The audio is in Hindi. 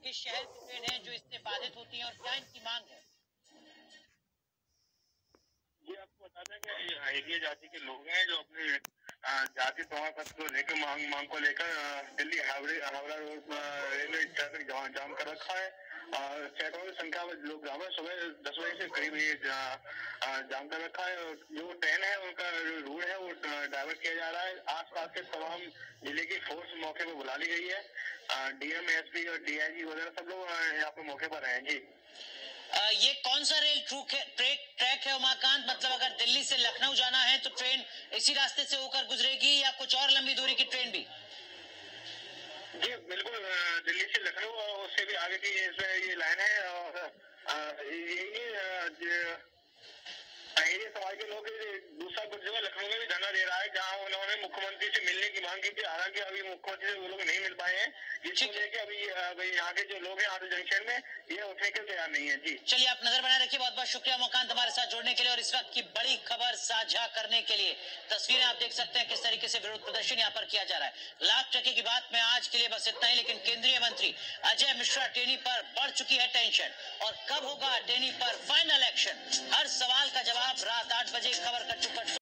किस शहर की ट्रेन है जो इससे बाधित होती है और क्या इनकी मांग है? ये आपको बता दें कि एरिया जाति के लोग हैं जो अपने जाति प्रमाण पत्र को लेकर मांग को लेकर Delhi Howrah road railway traffic jam कर रखा है। सैकड़ों की संख्या में लोग सुबह 10 बजे से करीब ये जाम कर रखा है। और जो ट्रेन है उनका रूट है वो डाइवर्ट किया जा रहा है। आसपास के तमाम जिले की फोर्स मौके पर बुला ली गई है। डीएम, एसपी और डीआईजी वगैरह सब लोग यहाँ पे मौके पर हैं जी। ये कौन सा रेल ट्रैक है उमाकांत? मतलब अगर दिल्ली से लखनऊ जाना है तो ट्रेन इसी रास्ते से होकर गुजरेगी या कुछ और लंबी दूरी की ट्रेन भी? जी बिल्कुल, दिल्ली से लखनऊ और उससे भी आगे की ये लाइन है। और ये समाज के लोग दूसरा कुछ जगह लखनऊ में भी धरना दे रहा है जहां उन्होंने मुख्यमंत्री से मिलने की मांग की थी। हालांकि अभी मुख्यमंत्री से वो लोग नहीं मिल पाए हैं, जिसको लेके अभी यहाँ के जो लोग हैं आधे जंक्शन में ये उठने के तैयार नहीं है जी। चलिए, आप नजर बनाए रखिए। बहुत बहुत शुक्रिया उमाकांत हमारे साथ जुड़ने के लिए और इस वक्त की बड़ी खबर साझा करने के लिए। तस्वीरें आप देख सकते हैं किस तरीके से विरोध प्रदर्शन यहाँ पर किया जा रहा है। लाख टके की बात में आज के लिए बस इतना ही, लेकिन केंद्रीय मंत्री अजय मिश्रा टेनी पर बढ़ चुकी है टेंशन। और कब होगा टेनी पर फाइनल एक्शन? हर सवाल का जवाब रात 8 बजे खबर का चुपट